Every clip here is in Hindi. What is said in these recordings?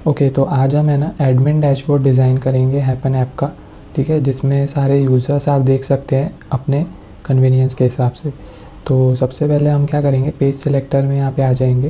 ओके, तो आज हम है ना एडमिन डैशबोर्ड डिज़ाइन करेंगे हैपन ऐप का, ठीक है, जिसमें सारे यूज़र्स आप देख सकते हैं अपने कन्वीनियंस के हिसाब से। तो सबसे पहले हम क्या करेंगे, पेज सिलेक्टर में यहाँ पे आ जाएंगे।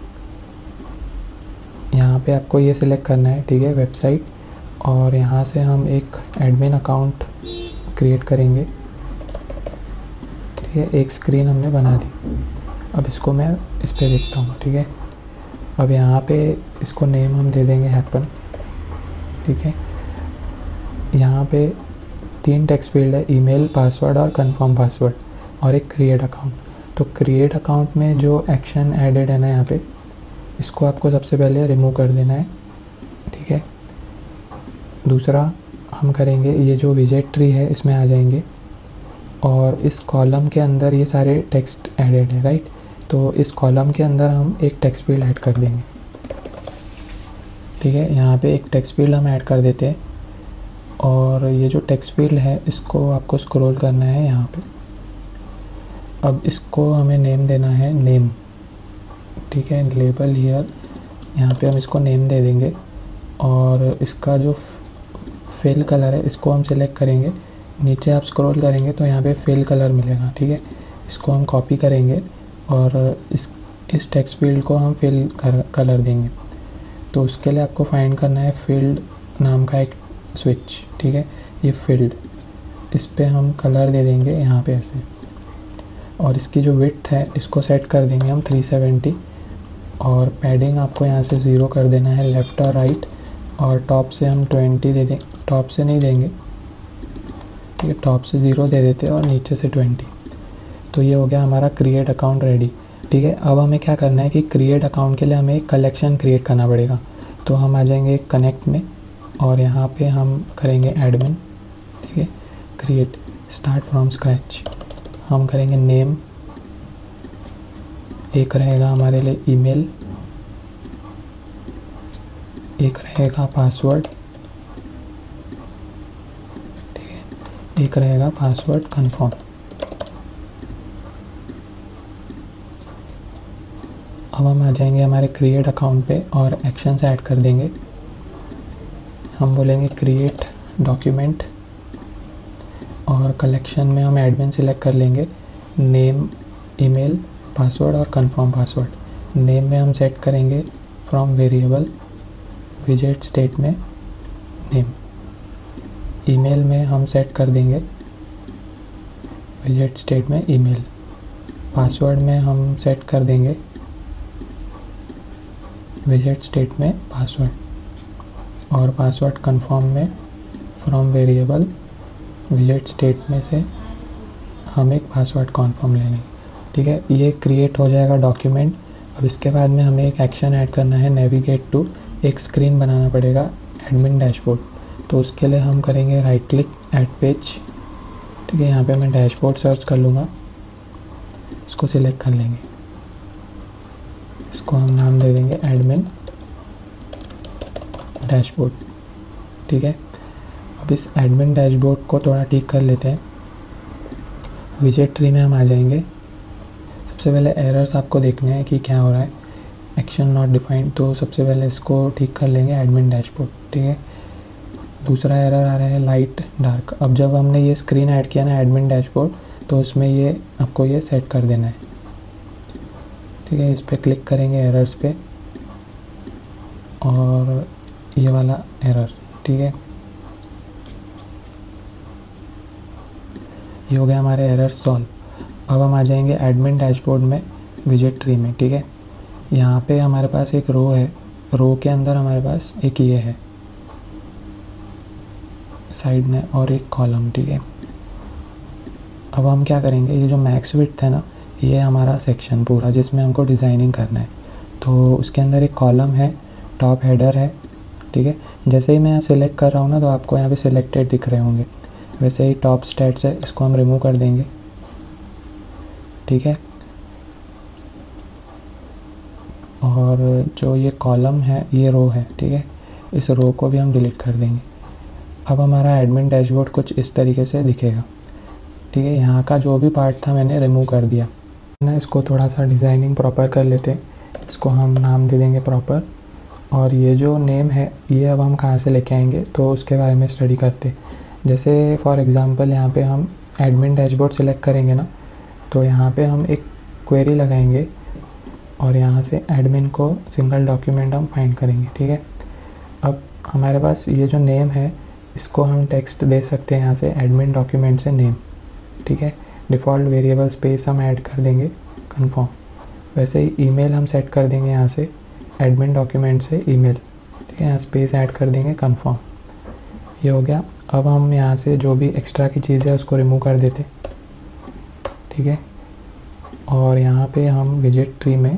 यहाँ पे आपको ये सिलेक्ट करना है, ठीक है, वेबसाइट, और यहाँ से हम एक एडमिन अकाउंट क्रिएट करेंगे, ठीक है। एक स्क्रीन हमने बना ली। अब इसको मैं इस पर देखता हूँ, ठीक है। अब यहाँ पे इसको नेम हम दे देंगे हैपन, ठीक है। यहाँ पे 3 टेक्स्ट फील्ड है, ईमेल, पासवर्ड और कंफर्म पासवर्ड, और एक क्रिएट अकाउंट। तो क्रिएट अकाउंट में जो एक्शन एडेड है ना यहाँ पे, इसको आपको सबसे पहले रिमूव कर देना है, ठीक है। दूसरा हम करेंगे, ये जो विजेट ट्री है इसमें आ जाएंगे, और इस कॉलम के अंदर ये सारे टेक्स्ट एडेड है, राइट। तो इस कॉलम के अंदर हम एक टेक्स्ट फील्ड ऐड कर देंगे, ठीक है। यहाँ पे एक टेक्स्ट फील्ड हम ऐड कर देते हैं, और ये जो टेक्स्ट फील्ड है इसको आपको स्क्रॉल करना है यहाँ पे। अब इसको हमें नेम देना है, नेम, ठीक है, लेबल हियर, यहाँ पे हम इसको नेम दे देंगे। और इसका जो फिल कलर है इसको हम सिलेक्ट करेंगे, नीचे आप स्क्रॉल करेंगे तो यहाँ पे फिल कलर मिलेगा, ठीक है। इसको हम कॉपी करेंगे और इस टेक्स्ट फील्ड को हम फिल कलर देंगे। तो उसके लिए आपको फाइंड करना है फील्ड नाम का एक स्विच, ठीक है, ये फील्ड, इस पे हम कलर दे देंगे यहाँ पे ऐसे। और इसकी जो विड्थ है इसको सेट कर देंगे हम 370, और पैडिंग आपको यहाँ से 0 कर देना है, लेफ़्ट और राइट। और टॉप से हम 20 दे दें, टॉप से नहीं देंगे, ठीक है, टॉप से 0 दे देते हैं और नीचे से 20। तो ये हो गया हमारा क्रिएट अकाउंट रेडी, ठीक है। अब हमें क्या करना है कि क्रिएट अकाउंट के लिए हमें एक कलेक्शन क्रिएट करना पड़ेगा। तो हम आ जाएंगे कनेक्ट में, और यहाँ पे हम करेंगे एडमिन, ठीक है, क्रिएट स्टार्ट फ्रॉम स्क्रैच। हम करेंगे नेम, एक रहेगा हमारे लिए ईमेल, एक रहेगा पासवर्ड, ठीक है, एक रहेगा पासवर्ड कंफर्म। अब हम आ जाएंगे हमारे क्रिएट अकाउंट पे और एक्शंस ऐड कर देंगे। हम बोलेंगे क्रिएट डॉक्यूमेंट, और कलेक्शन में हम एडमिन सिलेक्ट कर लेंगे, नेम, ईमेल, पासवर्ड और कंफर्म पासवर्ड। नेम में हम सेट करेंगे फ्रॉम वेरिएबल, विजेट स्टेट में नेम। ईमेल में हम सेट कर देंगे विजेट स्टेट में ईमेल। पासवर्ड में हम सेट कर देंगे विजेट स्टेट में पासवर्ड, और पासवर्ड कंफर्म में फ्रॉम वेरिएबल विजेट स्टेट में से हम एक पासवर्ड कन्फर्म लेंगे, ठीक है। ये क्रिएट हो जाएगा डॉक्यूमेंट। अब इसके बाद में हमें एक एक्शन ऐड करना है, नेविगेट टू, एक स्क्रीन बनाना पड़ेगा एडमिन डैशबोर्ड। तो उसके लिए हम करेंगे राइट क्लिक, ऐड पेज, ठीक है। यहाँ पे मैं डैशबोर्ड सर्च कर लूँगा, इसको सिलेक्ट कर लेंगे, इसको हम नाम दे देंगे एडमिन डैशबोर्ड, ठीक है। अब इस एडमिन डैशबोर्ड को थोड़ा ठीक कर लेते हैं। विजेट ट्री में हम आ जाएंगे। सबसे पहले एरर्स आपको देखने हैं कि क्या हो रहा है, एक्शन नॉट डिफाइंड, तो सबसे पहले इसको ठीक कर लेंगे एडमिन डैशबोर्ड, ठीक है। दूसरा एरर आ रहा है लाइट डार्क। अब जब हमने ये स्क्रीन ऐड किया ना एडमिन डैशबोर्ड, तो उसमें ये आपको ये सेट कर देना है, ठीक है। इस पर क्लिक करेंगे एरर्स पे, और ये वाला एरर, ठीक है, ये हो गया हमारे एरर सॉल्व। अब हम आ जाएंगे एडमिन डैशबोर्ड में विजेट ट्री में, ठीक है। यहाँ पे हमारे पास एक रो है, रो के अंदर हमारे पास एक ये है साइड में, और एक कॉलम, ठीक है। अब हम क्या करेंगे, ये जो मैक्स विड्थ है ना, ये हमारा सेक्शन पूरा जिसमें हमको डिज़ाइनिंग करना है। तो उसके अंदर एक कॉलम है, टॉप हेडर है, ठीक है। जैसे ही मैं यहाँ सिलेक्ट कर रहा हूँ ना, तो आपको यहाँ पे सिलेक्टेड दिख रहे होंगे। वैसे ही टॉप स्टैट्स है, इसको हम रिमूव कर देंगे, ठीक है। और जो ये कॉलम है, ये रो है, ठीक है, इस रो को भी हम डिलीट कर देंगे। अब हमारा एडमिन डैशबोर्ड कुछ इस तरीके से दिखेगा, ठीक है। यहाँ का जो भी पार्ट था मैंने रिमूव कर दिया ना। इसको थोड़ा सा डिज़ाइनिंग प्रॉपर कर लेते हैं। इसको हम नाम दे देंगे प्रॉपर, और ये जो नेम है ये अब हम कहाँ से लेके आएंगे, तो उसके बारे में स्टडी करते। जैसे फॉर एग्ज़ाम्पल यहाँ पे हम एडमिन डैशबोर्ड सेलेक्ट करेंगे ना, तो यहाँ पे हम एक क्वेरी लगाएंगे और यहाँ से एडमिन को सिंगल डॉक्यूमेंट हम फाइंड करेंगे। ठीक है, अब हमारे पास ये जो नेम है इसको हम टेक्स्ट दे सकते हैं यहाँ से एडमिन डॉक्यूमेंट से नेम। ठीक है, डिफ़ॉल्ट वेरिएबल स्पेस हम ऐड कर देंगे कंफर्म। वैसे ही ईमेल हम सेट कर देंगे यहाँ से एडमिन डॉक्यूमेंट से ईमेल। ठीक है, यहाँ स्पेस ऐड कर देंगे कंफर्म। ये हो गया। अब हम यहाँ से जो भी एक्स्ट्रा की चीज़ है उसको रिमूव कर देते। ठीक है, और यहाँ पे हम विजिट ट्री में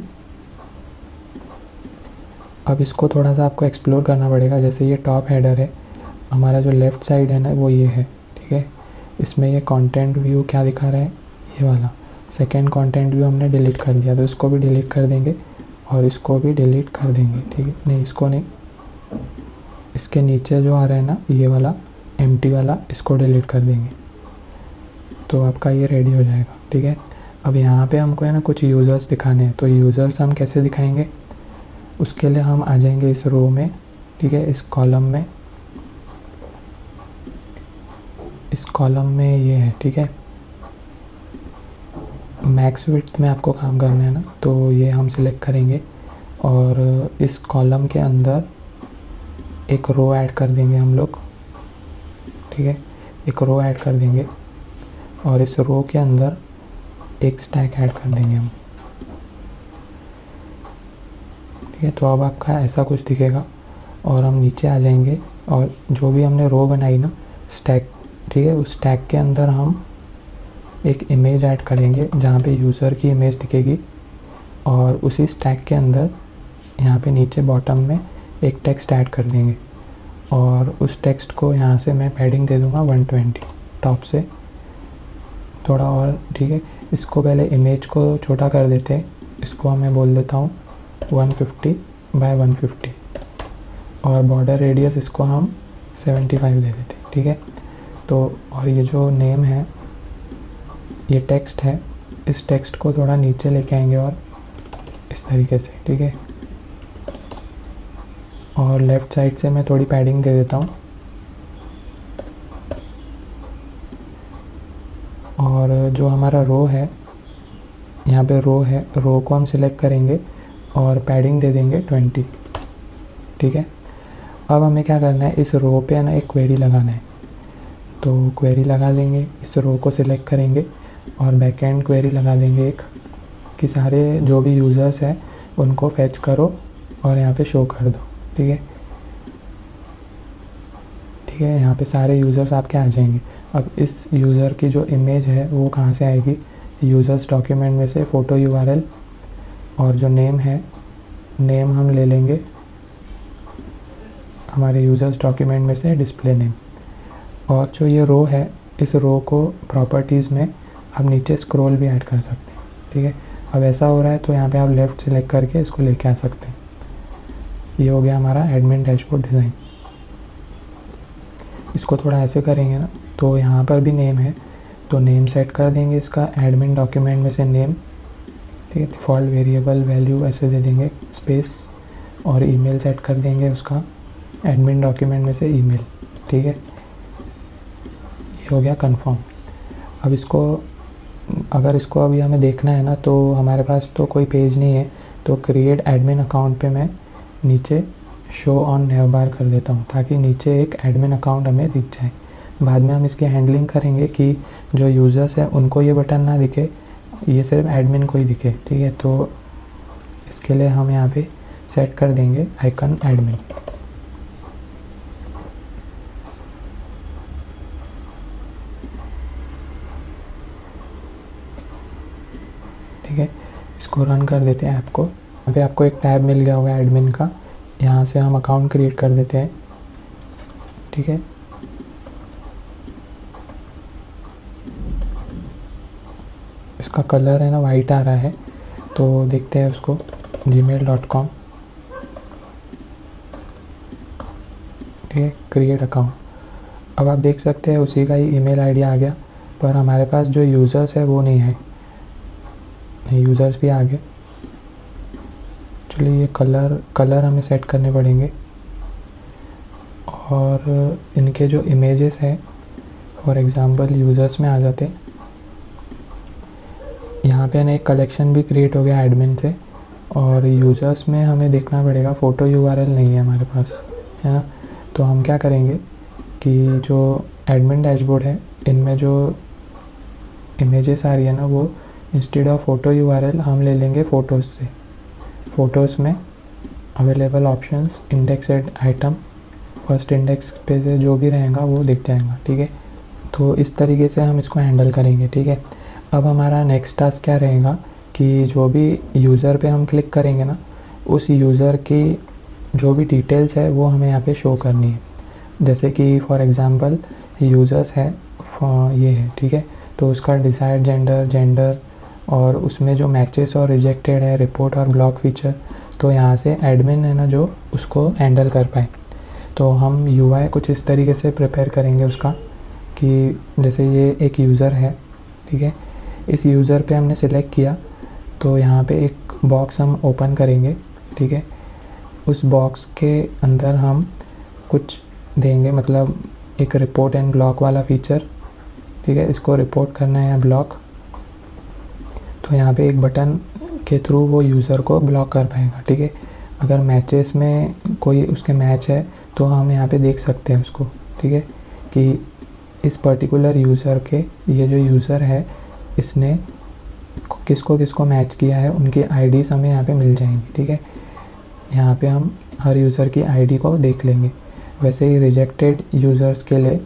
अब इसको थोड़ा सा आपको एक्सप्लोर करना पड़ेगा। जैसे ये टॉप हेडर है, हमारा जो लेफ़्ट साइड है ना वो ये है। ठीक है, इसमें ये कंटेंट व्यू क्या दिखा रहा है, ये वाला सेकंड कंटेंट व्यू हमने डिलीट कर दिया, तो इसको भी डिलीट कर देंगे और इसको भी डिलीट कर देंगे। ठीक है, नहीं इसको नहीं, इसके नीचे जो आ रहा है ना ये वाला एम्प्टी वाला, इसको डिलीट कर देंगे तो आपका ये रेडी हो जाएगा। ठीक है, अब यहाँ पे हमको है ना कुछ यूज़र्स दिखाने हैं, तो यूज़र्स हम कैसे दिखाएंगे, उसके लिए हम आ जाएंगे इस रो में। ठीक है, इस कॉलम में ये है। ठीक है, मैक्स विड्थ में आपको काम करना है ना, तो ये हम सिलेक्ट करेंगे और इस कॉलम के अंदर एक रो ऐड कर देंगे हम लोग। ठीक है, एक रो ऐड कर देंगे और इस रो के अंदर एक स्टैक ऐड कर देंगे हम। ठीक है, तो अब आपका ऐसा कुछ दिखेगा और हम नीचे आ जाएंगे और जो भी हमने रो बनाई ना स्टैक, ठीक है, उस स्टैक के अंदर हम एक इमेज ऐड करेंगे जहाँ पे यूज़र की इमेज दिखेगी और उसी स्टैक के अंदर यहाँ पे नीचे बॉटम में एक टेक्स्ट ऐड कर देंगे और उस टेक्स्ट को यहाँ से मैं पैडिंग दे दूँगा 120 टॉप से थोड़ा और। ठीक है, इसको पहले इमेज को छोटा कर देते हैं, इसको मैं बोल देता हूँ 150 बाय 150 और बॉर्डर रेडियस इसको हम 75 दे देते। ठीक है, तो और ये जो नेम है ये टेक्स्ट है, इस टेक्स्ट को थोड़ा नीचे लेके आएंगे और इस तरीके से। ठीक है, और लेफ़्ट साइड से मैं थोड़ी पैडिंग दे देता हूँ और जो हमारा रो है यहाँ पे रो है, रो को हम सिलेक्ट करेंगे और पैडिंग दे देंगे 20। ठीक है, अब हमें क्या करना है, इस रो पे ना एक क्वेरी लगाना है, तो क्वेरी लगा देंगे, इस रो को सिलेक्ट करेंगे और बैकएंड क्वेरी लगा देंगे एक कि सारे जो भी यूज़र्स हैं उनको फैच करो और यहाँ पे शो कर दो। ठीक है, ठीक है, यहाँ पे सारे यूज़र्स आपके आ जाएंगे। अब इस यूज़र की जो इमेज है वो कहाँ से आएगी, यूज़र्स डॉक्यूमेंट में से फ़ोटो URL और जो नेम है, नेम हम ले लेंगे हमारे यूज़र्स डॉक्यूमेंट में से डिस्प्ले नेम। और जो ये रो है इस रो को प्रॉपर्टीज़ में आप नीचे स्क्रॉल भी ऐड कर सकते हैं। ठीक है, अब ऐसा हो रहा है तो यहाँ पे आप लेफ़्ट सेलेक्ट करके इसको लेके आ सकते हैं। ये हो गया हमारा एडमिन डैशबोर्ड डिज़ाइन। इसको थोड़ा ऐसे करेंगे ना तो यहाँ पर भी नेम है, तो नेम सेट कर देंगे इसका एडमिन डॉक्यूमेंट में से नेम। ठीक है, डिफ़ॉल्ट वेरिएबल वैल्यू ऐसे दे देंगे स्पेस और ईमेल सेट कर देंगे उसका एडमिन डॉक्यूमेंट में से ईमेल। ठीक है, ये हो गया कंफर्म। अब इसको अगर इसको अभी हमें देखना है ना तो हमारे पास तो कोई पेज नहीं है, तो क्रिएट एडमिन अकाउंट पे मैं नीचे शो ऑन नेव बार कर देता हूँ ताकि नीचे एक एडमिन अकाउंट हमें दिख जाए। बाद में हम इसकी हैंडलिंग करेंगे कि जो यूज़र्स हैं उनको ये बटन ना दिखे, ये सिर्फ एडमिन को ही दिखे। ठीक है, तो इसके लिए हम यहाँ पे सेट कर देंगे आइकन एडमिन। ठीक है, इसको रन कर देते हैं ऐप को। यहाँ पे आपको एक टैब मिल गया होगा एडमिन का, यहाँ से हम अकाउंट क्रिएट कर देते हैं। ठीक है, इसका कलर है ना वाइट आ रहा है, तो देखते हैं उसको gmail.com। ठीक है, क्रिएट अकाउंट। अब आप देख सकते हैं उसी का ही ईमेल आईडी आ गया, पर हमारे पास जो यूज़र्स है वो नहीं है। यूज़र्स भी आ गए, एक्चुअली ये कलर हमें सेट करने पड़ेंगे। और इनके जो इमेजेस हैं, फॉर एग्ज़ाम्पल यूज़र्स में आ जाते हैं। यहाँ पे ना एक कलेक्शन भी क्रिएट हो गया एडमिन से, और यूज़र्स में हमें देखना पड़ेगा, फ़ोटो यूआरएल नहीं है हमारे पास, है ना। तो हम क्या करेंगे कि जो एडमिन डैशबोर्ड है, इनमें जो इमेजेस आ रही है ना, वो इंस्टेड ऑफ फ़ोटो यूआरएल हम ले लेंगे फ़ोटोज़ से। फ़ोटोज़ में available options, indexed item, first index पे से जो भी रहेगा वो दिख जाएगा, ठीक है। तो इस तरीके से हम इसको हैंडल करेंगे, ठीक है। अब हमारा नेक्स्ट टास्क क्या रहेगा कि जो भी यूज़र पे हम क्लिक करेंगे ना, उस यूज़र की जो भी डिटेल्स है वो हमें यहाँ पे शो करनी है। जैसे कि फॉर एग्ज़ाम्पल यूज़र्स है, ये है, ठीक है। तो उसका डिज़ायर्ड जेंडर और उसमें जो मैचेस और रिजेक्टेड है, रिपोर्ट और ब्लॉक फीचर, तो यहाँ से एडमिन है ना जो उसको हैंडल कर पाए। तो हम यूआई कुछ इस तरीके से प्रिपेयर करेंगे उसका कि जैसे ये एक यूज़र है, ठीक है। इस यूज़र पे हमने सिलेक्ट किया, तो यहाँ पे एक बॉक्स हम ओपन करेंगे, ठीक है। उस बॉक्स के अंदर हम कुछ देंगे, मतलब एक रिपोर्ट एंड ब्लॉक वाला फीचर, ठीक है। इसको रिपोर्ट करना है या ब्लॉक, तो यहाँ पे एक बटन के थ्रू वो यूज़र को ब्लॉक कर पाएगा, ठीक है। अगर मैचेस में कोई उसके मैच है तो हम यहाँ पे देख सकते हैं उसको, ठीक है, कि इस पर्टिकुलर यूज़र के, ये जो यूज़र है इसने किसको किसको मैच किया है, उनकी आईडीज़ हमें यहाँ पे मिल जाएंगी, ठीक है। यहाँ पे हम हर यूज़र की आईडी को देख लेंगे। वैसे ही रिजेक्टेड यूज़र्स के लिए,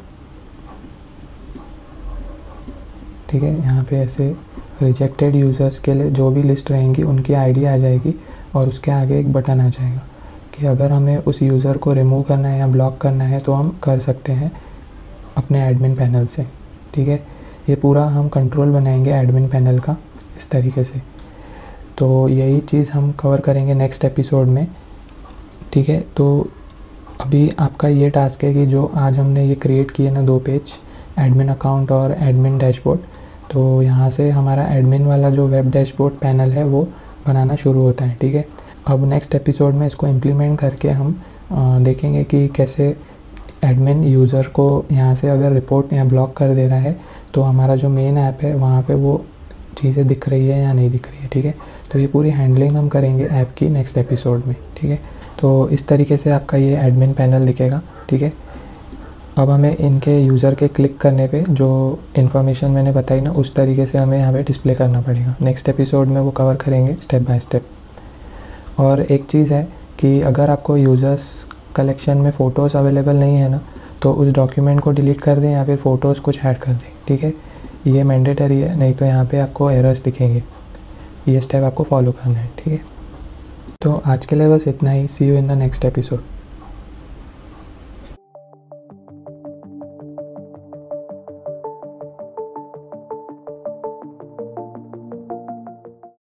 ठीक है, यहाँ पे ऐसे रिजेक्टेड यूज़र्स के लिए जो भी लिस्ट रहेंगी उनकी आईडी आ जाएगी, और उसके आगे एक बटन आ जाएगा कि अगर हमें उस यूज़र को रिमूव करना है या ब्लॉक करना है तो हम कर सकते हैं अपने एडमिन पैनल से, ठीक है। ये पूरा हम कंट्रोल बनाएंगे एडमिन पैनल का इस तरीके से। तो यही चीज़ हम कवर करेंगे नेक्स्ट एपिसोड में, ठीक है। तो अभी आपका ये टास्क है कि जो आज हमने ये क्रिएट किए ना 2 पेज, एडमिन अकाउंट और एडमिन डैशबोर्ड, तो यहाँ से हमारा एडमिन वाला जो वेब डैशबोर्ड पैनल है वो बनाना शुरू होता है, ठीक है। अब नेक्स्ट एपिसोड में इसको इम्प्लीमेंट करके हम देखेंगे कि कैसे एडमिन यूज़र को यहाँ से अगर रिपोर्ट या ब्लॉक कर दे रहा है तो हमारा जो मेन ऐप है वहाँ पे वो चीज़ें दिख रही है या नहीं दिख रही है, ठीक है। तो ये पूरी हैंडलिंग हम करेंगे ऐप की नेक्स्ट एपिसोड में, ठीक है। तो इस तरीके से आपका ये एडमिन पैनल दिखेगा, ठीक है। अब हमें इनके यूज़र के क्लिक करने पे जो इन्फॉर्मेशन मैंने बताई ना, उस तरीके से हमें यहाँ पे डिस्प्ले करना पड़ेगा। नेक्स्ट एपिसोड में वो कवर करेंगे स्टेप बाय स्टेप। और एक चीज़ है कि अगर आपको यूज़र्स कलेक्शन में फ़ोटोज़ अवेलेबल नहीं है ना, तो उस डॉक्यूमेंट को डिलीट कर दें या फिर फ़ोटोज़ कुछ ऐड कर दें, ठीक है। ये मैंडेटरी है, नहीं तो यहाँ पे आपको एरर्स दिखेंगे। ये स्टेप आपको फॉलो करना है, ठीक है। तो आज के लिए बस इतना ही। See you in the next episode.